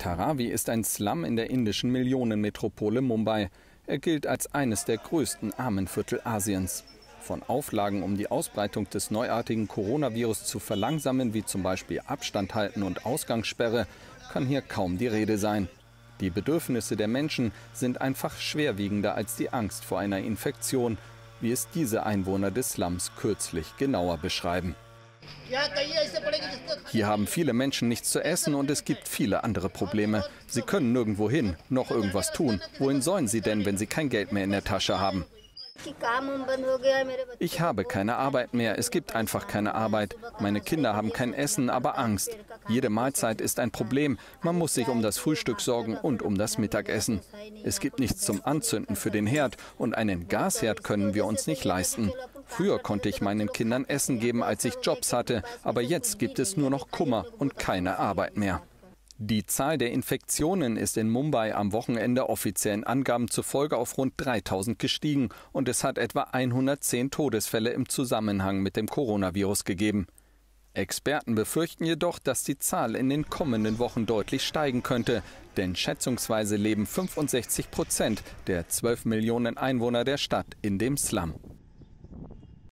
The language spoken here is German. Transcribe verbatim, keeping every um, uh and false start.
Dharavi ist ein Slum in der indischen Millionenmetropole Mumbai. Er gilt als eines der größten Armenviertel Asiens. Von Auflagen, um die Ausbreitung des neuartigen Coronavirus zu verlangsamen, wie zum Beispiel Abstand halten und Ausgangssperre, kann hier kaum die Rede sein. Die Bedürfnisse der Menschen sind einfach schwerwiegender als die Angst vor einer Infektion, wie es diese Einwohner des Slums kürzlich genauer beschreiben. Hier haben viele Menschen nichts zu essen und es gibt viele andere Probleme. Sie können nirgendwo hin, noch irgendwas tun. Wohin sollen sie denn, wenn sie kein Geld mehr in der Tasche haben? Ich habe keine Arbeit mehr. Es gibt einfach keine Arbeit. Meine Kinder haben kein Essen, aber Angst. Jede Mahlzeit ist ein Problem. Man muss sich um das Frühstück sorgen und um das Mittagessen. Es gibt nichts zum Anzünden für den Herd und einen Gasherd können wir uns nicht leisten. Früher konnte ich meinen Kindern Essen geben, als ich Jobs hatte, aber jetzt gibt es nur noch Kummer und keine Arbeit mehr. Die Zahl der Infektionen ist in Mumbai am Wochenende offiziellen Angaben zufolge auf rund dreitausend gestiegen und es hat etwa hundertzehn Todesfälle im Zusammenhang mit dem Coronavirus gegeben. Experten befürchten jedoch, dass die Zahl in den kommenden Wochen deutlich steigen könnte, denn schätzungsweise leben fünfundsechzig Prozent der zwölf Millionen Einwohner der Stadt in dem Slum.